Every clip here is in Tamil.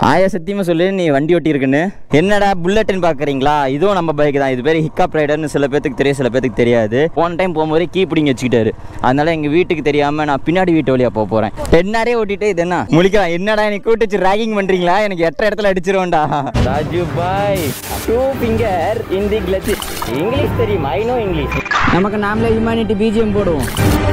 ஆயா சத்தியமா சொல்லு நீ வண்டி ஓட்டி இருக்குன்னு. என்னடா புல்லட்னு பாக்குறீங்களா? இதுவும் நம்ம பைக் தான். இது பேர் ஹிக்காப் ரைடர்னு சில பேத்துக்கு தெரியும், சில பேத்துக்கு தெரியாது. போன டைம் போகும்போது கீ பிடிங்கி வச்சுக்கிட்டாரு. அதனால எங்க வீட்டுக்கு தெரியாம நான் பின்னாடி வீட்டு வழியா போறேன். என்னாரே ஓட்டிட்டு இது என்ன முழிக்கலாம். என்னடா நீ கூட்டிச்சு ராகிங் பண்றீங்களா? எனக்கு 8 இடத்துல அடிச்சிருவோம்டா. ராஜு பாய் 2 finger in the clutch. English தெரியும், ஐ நோ இங்கிலீஷ். நமக்கு நாமளே ஹியூமனிட்டி பிஜிஎம் போடுவோம்.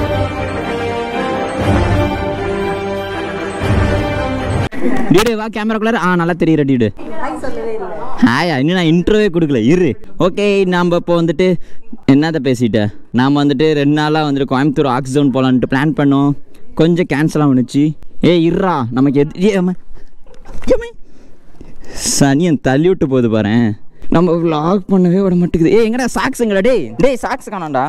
டியூடே வா கேமராக்குள்ளார. நல்லா தெரியுற டியூடு. ஹாயா இன்னும் நான் இன்ட்ரோவே கொடுக்கல இரு. ஓகே நாம் இப்போ வந்துட்டு என்னதை பேசிட்டேன். நாம் வந்துட்டு 2 நாளாக வந்துட்டு கோயம்புத்தூர் ஆக்ஸோன் போகலான்ட்டு பிளான் பண்ணோம். கொஞ்சம் கேன்சல் ஆகிடுச்சு. இருறா நமக்கு சனியன் தள்ளி விட்டு போகுது பாரு. நம்ம விளாக் பண்ணவே விட மாட்டேங்குது. எங்கடா சாக்ஸுங்கடா? டேய் சாக்ஸ் காணாண்டா.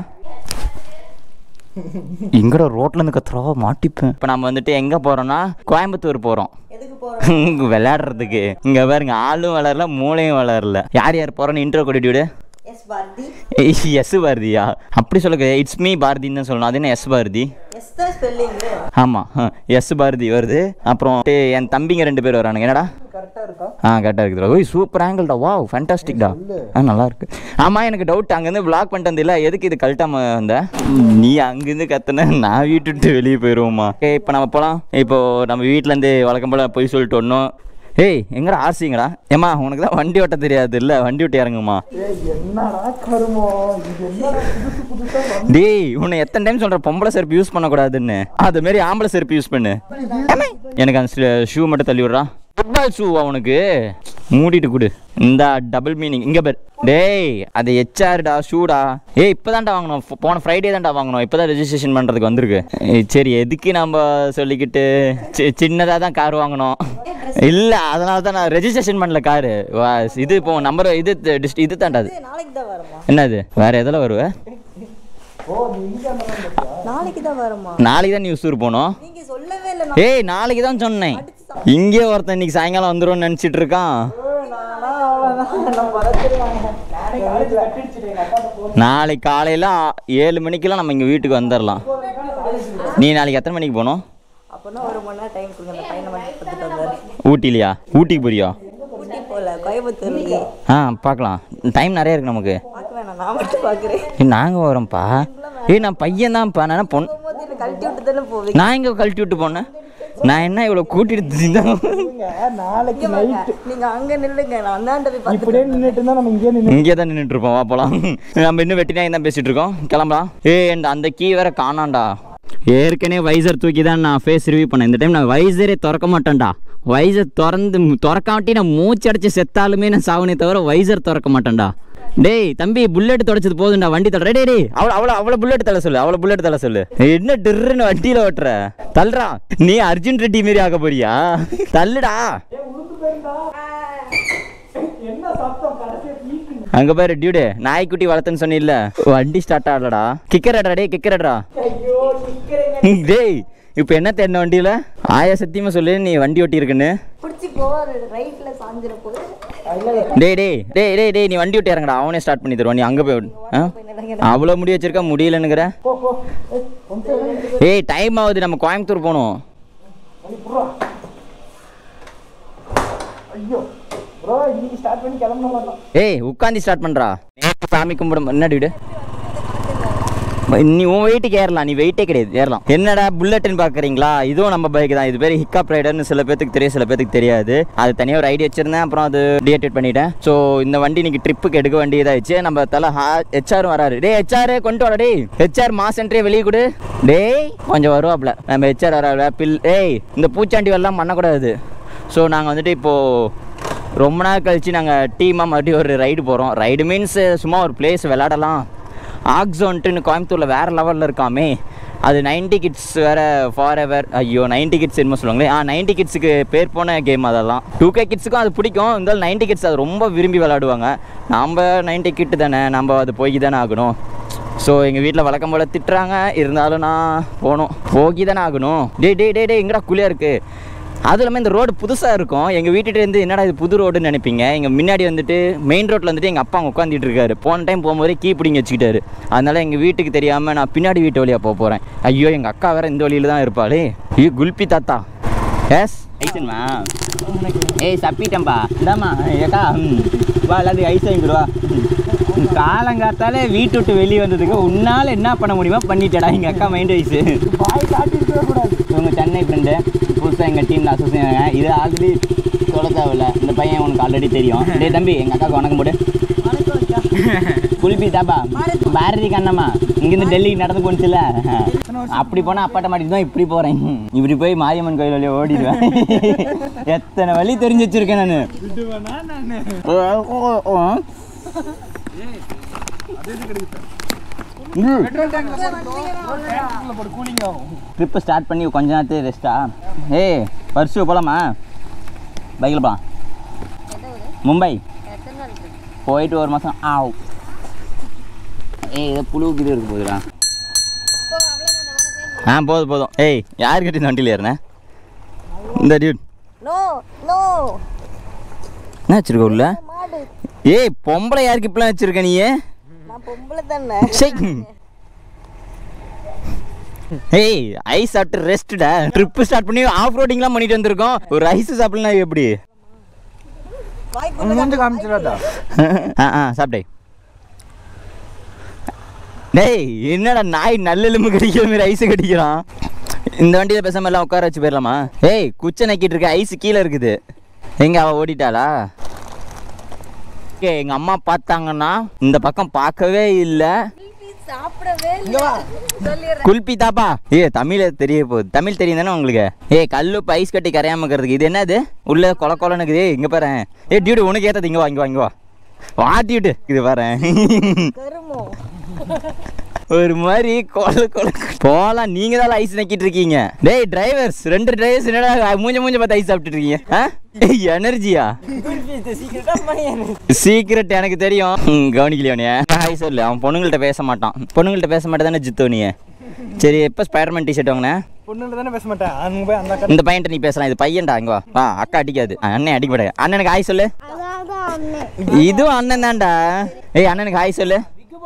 எங்கடா ரோட்ல இருந்து கத்துறவா மாட்டிப்பேன். இப்போ நம்ம வந்துட்டு எங்கே போகிறோம்னா கோயம்புத்தூர் போகிறோம் விளையாடுறதுக்கு. இங்கே பாருங்க ஆளும் வளரல மூளையும் வளரல. யார் யார் போகிறோன்னு இன்ட்ரோ கொடிட்டு எஸ் பாரதியா? அப்படி சொல்லுங்க. இட்ஸ் மீ பாரதின்னு தான் சொல்லணும். அது என்ன எஸ் பாரதி? ஆமாம் எஸ் பாரதி வருது. அப்புறம் என் தம்பிங்க 2 பேர் வரானுங்க. என்னடா கரெக்டாக இருக்குதுடா. ஓய் சூப்பர் ஆங்கிள்டா. வா ஃபேண்டாஸ்டிக்டா. நல்லா இருக்கு. ஆமாம் எனக்கு டவுட். அங்கேருந்து விளாக் பண்ணிட்டு வந்தில்ல, எதுக்கு இது கழட்டாம வந்த? நீ அங்கேருந்து கத்துன நான் வீட்டு வெளியே போயிடுவோம்மா. இப்போ நம்ம போகலாம். இப்போ நம்ம வீட்டிலேருந்து வழக்கம் போல் போய் சொல்லிட்டு ஒன்றும். எங்கடா ஆர்சிங்கடா? ஏம்மா உனக்கு தான் வண்டி ஓட்ட தெரியாது இல்லை? வண்டி ஓட்டி இறங்குமா. டேய் உன்னை எத்தனை டைம் சொல்கிற பொம்பளை செருப்பு யூஸ் பண்ணக்கூடாதுன்னு. அது மாரி ஆம்பளை செருப்பு யூஸ் பண்ணு. எனக்கு அந்த ஷூ மட்டும் தள்ளி விட்றா. ஃபுட்பால் ஷூவா உனக்கு? மூடிட்டு கொடு. இந்த டபுள் மீனிங் இங்கே பேர். டேய் அது ஹெச்ஆர்டா ஷூடா. இப்போதான்டா வாங்கணும். போன ஃப்ரைடே தான்டா வாங்கணும். இப்போ தான் ரெஜிஸ்ட்ரேஷன் பண்ணுறதுக்கு வந்திருக்கு. சரி எதுக்கு நம்ம சொல்லிக்கிட்டு சின்னதாக தான் கார் வாங்கணும். இல்லை அதனால தான் நான் ரெஜிஸ்ட்ரேஷன் பண்ணல காரு. இது இப்போ நம்பர் இது தான்டா. அது என்னது வேற எதில் வருவேன்? நாளைக்கு தான் நியூஸ் போனோம். நாளைக்கு தான் சொன்னேன். இங்கே ஒருத்தன் இன்னைக்கு சாயங்காலம் வந்துடும் நினைச்சிட்டு இருக்கான். நாளைக்கு காலையில 7 மணிக்கெல்லாம் நம்ம இங்க வீட்டுக்கு வந்துடலாம். நீ நாளைக்கு எத்தனை மணிக்கு போகணும்? ஊட்டிலையா? ஊட்டிக்கு போறியா? பார்க்கலாம். டைம் நிறைய இருக்கு நமக்கு. நாங்கள் வரோம்ப்பா. நான் பையன் தான்ப்பா. நான் பொண்ணு. நான் எங்கே கழட்டி விட்டு போனேன்? நான் என்ன இவ்வளோ கூட்டிட்டு இங்கே தான் நின்றுட்டு இருப்போம். வா போலாம். நம்ம இன்னும் வெட்டினா தான் பேசிட்டு இருக்கோம். கிளம்பலாம். அந்த கீ வேற காணாண்டா. ஏற்கனவே வைசர் தூக்கி தான் நான் ஃபேஸ் ரிவ்யூ பண்ணேன். இந்த டைம் நான் வைசரே திறக்க மாட்டேன்டா. வைசர் திறக்காட்டி நான் மூச்சு அடைச்சி செத்தாலுமே நான் சாவனே தவிர வைசர் திறக்க மாட்டேன்டா. டேய் தம்பி புல்லட் தொடச்சது போதும்டா. வண்டி தள்ளுற. டே அவ்வளோ புல்லட் தள்ள சொல்லு. அவ்வளோ புல்லட் தள்ள சொல்லு. என்ன டிர்ன்னு வண்டியில ஓட்டுற? தள்ளுறா. நீ அர்ஜுன் ரெட்டி மாரி ஆக போறியா? தள்ளுடா. அங்க பாரு டியூடு நாய்க்குட்டி வளர்த்துன்னு சொன்னில்ல, வண்டி ஸ்டார்ட் ஆகலடா. கிக்கர் அட்ரா. டே கிக்கர் அட்ரா. டேய் இப்போ என்ன தேடின வண்டியில? ஆயா சத்தியமா சொல்லு நீ வண்டி ஓட்டி இருக்குன்னு. டேய் டேய் டேய் டேய் டேய் நீ வண்டி ஓட்டி இறங்கடா. அவனே ஸ்டார்ட் பண்ணி தருவான். நீ அங்கே போய் அவ்வளோ முடி வச்சிருக்க முடியலன்னுங்கிற. டைம் ஆகுது. நம்ம கோயம்புத்தூர் போகணும். உட்காந்து ஸ்டார்ட் பண்றா. சாமி கும்பிடும். என்ன வீடு நீ உன் வெயிட்டுக்கு ஏறலாம். நீ வெயிட்டே கிடையாது, ஏறலாம். என்னடா புல்லட்னு பாக்குறீங்களா? இதுவும் நம்ம பைக் தான். இது பேர் ஹிக்காப் ரைடர்னு சில பேத்துக்கு தெரியும், சில பேத்துக்கு தெரியாது. அது தனியாக ஒரு ஐடியா வச்சிருந்தேன். அப்புறம் அது டிஆக்டிவேட் பண்ணிட்டேன். ஸோ இந்த வண்டி இன்னைக்கு ட்ரிப்புக்கு எடுக்க வேண்டியதாகிடுச்சு. நம்ம தலை ஹெச்ஆர் வராரு. டே ஹெச்ஆர் கொண்டு வர. டே ஹெச்ஆர் மாசன்ட்ரே வெளியே கொடு. டேய் கொஞ்சம் வருவாப்ல. நம்ம ஹெச்ஆர் வர பில். இந்த பூச்சாண்டி எல்லாம் பண்ணக்கூடாது. ஸோ நாங்கள் வந்துட்டு இப்போது ரொம்ப நாள் கழிச்சு நாங்கள் டீமாக மறுபடியும் ஒரு ரைடு போகிறோம். ரைடு மீன்ஸ் சும்மா ஒரு பிளேஸ் விளையாடலாம். ஆக்ஸோன்ட்டுன்னு கோயம்புத்தூரில் வேறு லெவலில் இருக்காமே. அது 90 கிட்ஸ் வேறு ஃபார் எவர். ஐயோ 90 கிட்ஸ் என்ன சொல்லுவாங்களே. 90 கிட்ஸுக்கு பேர் போன கேம் அதெல்லாம். 2K கிட்ஸுக்கும் அது பிடிக்கும். இருந்தாலும் 90 கிட்ஸ் அது ரொம்ப விரும்பி விளையாடுவாங்க. நம்ம 90 கிட்டு தானே, நம்ம அது போய் தானே ஆகணும். ஸோ எங்கள் வீட்டில் வழக்கம் போல் திட்டுறாங்க. இருந்தாலும் நான் போகி தானே ஆகணும். டே எங்கடா குளியாக இருக்குது. அதுவும் இல்லாமல் இந்த ரோடு புதுசாக இருக்கும். எங்கள் வீட்டுலேருந்து என்னடா இது புது ரோடுன்னு நினைப்பீங்க. எங்கள் முன்னாடி வந்துட்டு மெயின் ரோட்டில் வந்துட்டு எங்கள் அப்பா அங்கே உட்காந்துட்டு இருக்காரு. போன டைம் போகும்போதே கீ பிடிங்கி வச்சுக்கிட்டாரு. அதனால் எங்கள் வீட்டுக்கு தெரியாமல் நான் பின்னாடி வீட்டு வழியாக போகிறேன். ஐயோ எங்கள் அக்கா வேறு இந்த வழியில் தான் இருப்பாளே. குல்பி தாத்தா எஸ் ஐஸ்மா ஏய் சப்பிட்டம்பா இந்தாம்மா ஏக்கா வா எல்லாத்துக்கும் ஐஸ் வாங்கிடுவா காலங்காத்தாலே வீட்டு விட்டு வெளியே வந்ததுக்கு உன்னால் என்ன பண்ண முடியுமோ பண்ணிட்டடா எங்கள் அக்கா மைண்ட் ஐஸு இவங்க சென்னை ஃப்ரெண்டு புதுசாக எங்கள் டீமில் அசோசியேஷன் இது ஆல்ரெடி சொல்ல தேவையில்ல இந்த பையன் உனக்கு ஆல்ரெடி தெரியும். டேய் தம்பி எங்கள் அக்காவுக்கு வணக்கம் போடு. குல்பி தாப்பா பாரதி கண்ணம்மா இங்கேருந்து டெல்லிக்கு நடந்து போனுச்சுல அப்படி போனால் அப்பாட்ட மாட்டிட்டு தான் இப்படி போகிறேன். இப்படி போய் மாரியம்மன் கோயில் வழியாக ஓடிடுவேன். எத்தனை வழி தெரிஞ்சு வச்சுருக்கேன் நான். ட்ரிப்பு ஸ்டார்ட் பண்ணி கொஞ்ச நேரத்துக்கு ரெஸ்ட்டா? ஏய் பர்சு போகலாமா? பைக்கில் போகலாம். மும்பை போயிட்டு ஒரு மாதம் ஆகும். ஏய் ஏதோ புழுவுக்கு இது இருக்கு போதுடா. போதும் போதும். ஏய் யாருக்கிட்ட இந்த வண்டியில் ஏறினேன்? இந்த டியூட் என்ன வச்சிருக்க உள்ள? ஏய் பொம்பளை யாருக்கு இப்பெல்லாம் வச்சிருக்க நீ? ஏய் ஐஸ் சாப்பிட்டு ரெஸ்ட்டா? ட்ரிப்பு ஸ்டார்ட் பண்ணி ஆஃப் ரோடிங்லாம் பண்ணிட்டு வந்திருக்கோம். ஒரு ஐஸ் சாப்பிடலாம் எப்படி? சாப்பிட்டே. டேய் என்னடா நாய் நல்லெலும்பு கடிக்கிற மாதிரி ஐஸ் கடிக்கிறான். இந்த வண்டியில் பேசாம எல்லாம் உட்கார வச்சு போயிடலாமா? ஏய் குச்சை நக்கிட்டு இருக்க ஐஸ் கீழே இருக்குது. எங்க அவ ஓடிட்டாளா? எங்க அம்மா பார்த்தாங்கன்னா இந்த பக்கம் பார்க்கவே இல்லை. குல்பி தாப்பா தமிழ தெரிய போகுது. தமிழ் தெரியும் தானே உங்களுக்கு? கல்லுப்பு ஐஸ் கட்டி கரையாம இருக்கிறதுக்கு இது என்னது உள்ள கொல கொலனுக்குது. இங்க பாரு. டியூடு உனக்கு ஏத்தது. இங்க வா இங்க வா இங்க வா வாட்டிட்டு இது பாரு. ஒரு மாதிரி கொல கொல போலாம். நீங்க தான் ஐஸ் நக்கிட்டு இருக்கீங்க. டேய் டிரைவர்ஸ், 2 டிரைவர்ஸ் என்னடா மூஞ்ச பார்த்து ஐஸ் சாப்பிட்டு இருக்கீங்க? எனர்ஜியா? சீக்கிரட் எனக்கு தெரியும். கவனிக்கலையோனிய ஹாய் சொல்லு. அவன் பொண்ணுங்கள்ட்ட பேச மாட்டான். பொண்ணுங்கள்ட்ட பேச மாட்டே தானே ஜித்தோனிய. சரி எப்போ ஸ்பைடர்மேன் டிஷர்ட் வாங்கினேன்? பொண்ணுங்கள்ட்ட தானே பேச மாட்டேன். இந்த பையன்ட்ட நீ பேசலாம். இது பையன்டா. இங்க வா. அக்கா அடிக்காது. அண்ணன் அடிக்க மாட்டேன். அண்ணனுக்கு ஹாய் சொல்லு. இதுவும் அண்ணன் தான்டா. ஏய் அண்ணனுக்கு ஹாய் சொல்லு.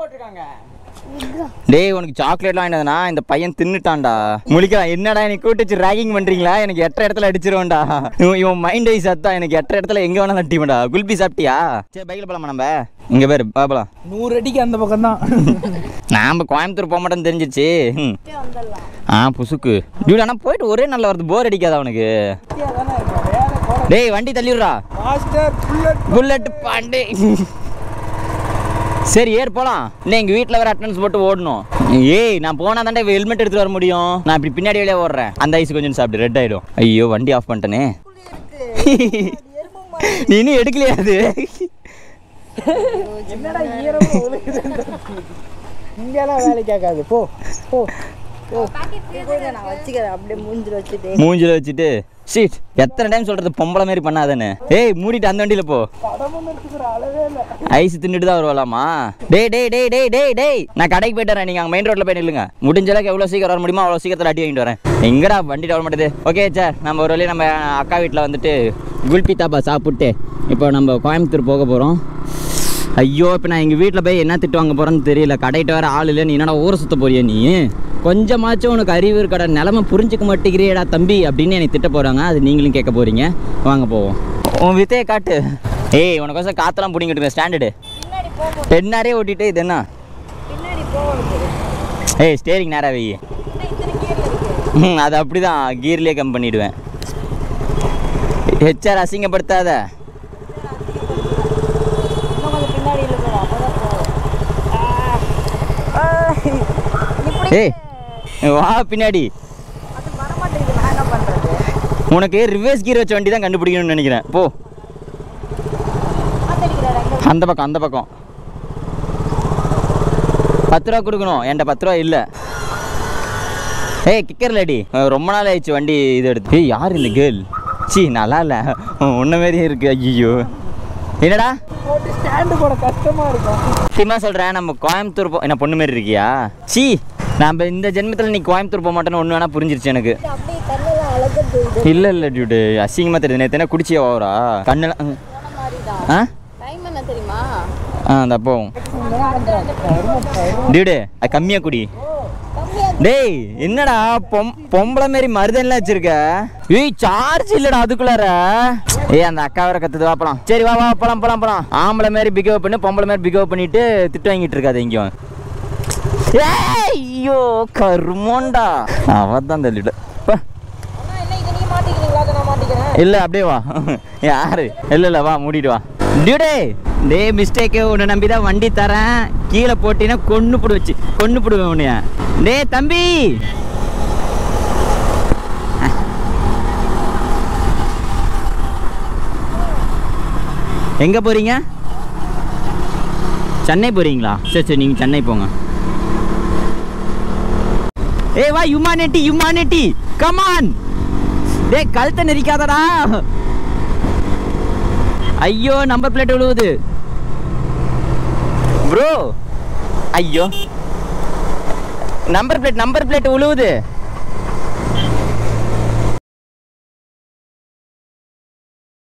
டேய் உனக்கு சாக்லேட் வாங்கினதுனா இந்த பையன் தின்னுட்டான்டா. முழிக்கலாம். என்னடா எனக்கு கூட்டு வச்சு ராகிங் பண்றீங்களா? எனக்கு 8 இடத்துல அடிச்சிருவோம்டா. இவன் மைண்ட் ஐஸ் அதான். எனக்கு 8 இடத்துல எங்க வேணாலும் அடிப்படா. குல்பி சாப்பிட்டியா? சரி பைக்கில் போலாமா நம்ம? இங்க பேரு பாப்பலாம். 100 அடிக்கு அந்த பக்கம் தான். நாம கோயம்புத்தூர் போக மாட்டோம்னு தெரிஞ்சிச்சு. புசுக்கு டியூட். ஆனா போயிட்டு ஒரே நல்ல வருது. போர் அடிக்காதா உனக்கு? டேய் வண்டி தள்ளிடுறா. புல்லட் பாண்டி. சரி ஏறு போலாம். இல்லை எங்கள் வீட்டில் வேறு அட்டனன்ஸ் போட்டு ஓடணும். ஏய் நான் போனால் தாண்டா ஹெல்மெட் எடுத்துகிட்டு வர முடியும். நான் இப்படி பின்னாடி வழியாக ஓடுறேன். அந்த ஐஸ் கொஞ்சம் சாப்பிட்டு ரெட் ஆகிடும். ஐயோ வண்டி ஆஃப் பண்ணிட்டேனே. நீ இன்னும் எடுக்கலையா? அது இங்கெல்லாம் வேலை கேட்காது. போ போ மூஞ்சில வச்சுட்டு சீட். எத்தனை டைம் சொல்றது பொம்பளை மாதிரி பண்ணாதானே? ஏய் மூடிட்டு அந்த வண்டியில போ. ஐஸ் தின்னுட்டு தான் வருவாளாமா? டேய் டேய் டேய் டேய் டேய் டேய் நான் கடைக்கு போயிட்டு வரேன். நீங்க அங்கே மெயின் ரோட்ல போய் நில்லுங்க. முடிஞ்ச அளவுக்கு எவ்வளோ சீக்கிரம் வர முடியுமோ அவ்வளோ சீக்கிரத்தில் அடி வாங்கிட்டு வரேன். எங்கடா வண்டி வர மாட்டேது? ஓகே சார் நம்ம ஒரு வழியாக நம்ம அக்கா வீட்டில் வந்துட்டு குல்பி தாப்பா சாப்பிட்டு இப்போ நம்ம கோயம்புத்தூர் போக போகிறோம். ஐயோ இப்போ நான் எங்கள் வீட்டில் போய் என்ன திட்டு வாங்க போகிறேன்னு தெரியல. கடையிட்ட வேறு ஆள் இல்லை. நீ என்னடா ஊரை சுற்ற போறியா? நீ கொஞ்சமாச்சும் உனக்கு அறிவு இருக்கடா. நிலமை புரிஞ்சிக்க மாட்டேங்கிறியடா தம்பி அப்படின்னு எனக்கு திட்ட போகிறாங்க. அது நீங்களும் கேட்க போகிறீங்க. வாங்க போவோம். உன் வித்தையை காட்டு. ஏய் உனக்கோசம் காற்றெல்லாம் பிடிங்கிட்டு ஸ்டாண்டர்டு என்னாரே ஓட்டிட்டு இது என்ன? ஏய் ஸ்டேரிங் நேராக வை. அது அப்படி தான் கீர்லேயே கம் பண்ணிவிடுவேன். ஹெச்ஆர் அசிங்கப்படுத்தாத. ஏய் வா பின்னாடி. உனக்கு ரிவர்ஸ் கீர் வச்ச வண்டி தான் கண்டுபிடிக்கணும்னு நினைக்கிறேன். போ அந்த பக்கம் அந்த பக்கம். 10 ரூபா கொடுக்கணும். என்கிட்ட 10 ரூபா இல்லை. ஏய் கிக்கர் லேடி ரொம்ப நாள் ஆயிடுச்சு வண்டி இது எடுத்து. ஏய் யார் இந்த கேர்ள்? சி நல்லா இல்லை. உன்ன மாதிரியே இருக்கு. ஐயோ என்னடா ஸ்டாண்டு போட கஷ்டமா இருக்கும். சத்தியமா சொல்கிறேன் நம்ம கோயம்புத்தூர் என்ன பொண்ணு மாரி இருக்கியா? சி நம்ம இந்த ஜென்மத்தில் நீ கோயம்புத்தூர் போக மாட்டேன்னு ஒன்று வேணா புரிஞ்சிருச்சு எனக்கு. இல்லை இல்லை டியூடு அசிங்கமாக தெரியுது. நேற்று என்ன குடிச்சியா ஓவரா கண்ணெல்லாம்? அந்த அப்போ டியூடு அது கம்மியாக குடி. டேய் என்னடா பொம்பளை மாரி மருதன்லாம் வச்சிருக்க? ஏய் சார்ஜ் இல்லடா அதுக்குள்ளார. ஏய் அந்த அக்கா வேற கத்துது, வாப்பலாம். சரி வா வா போலாம் போலாம் போலாம். ஆம்பளை மாரி பிகேவ் பண்ணி பொம்பளை மாரி பிகேவ் பண்ணிட்டு திட்டு வாங்கிட்டு இருக்காது எங்கேயும். ஐயோ கருமோண்டா, அவதான் தள்ளிவிட. இல்ல அப்படியே வா. யாரு இல்ல வா மூடிட்டு வா. டியூடே டே மிஸ்டேக்கு, உன்னை நம்பிதான் வண்டி தரேன். கீழே போட்டினா கொன்னு போடுவேன் உன்னைய. டே தம்பி எங்க போறீங்க? சென்னை போறீங்களா? சரி நீங்க சென்னை போங்க. ஏய் வா, ஹியூமானிட்டி கம் ஆன். டேய் கழுத்தை நெரிக்காதடா. ஐயோ நம்பர் பிளேட் விழுவுது ப்ரோ. ஐயோ நம்பர் பிளேட் விழுவுது.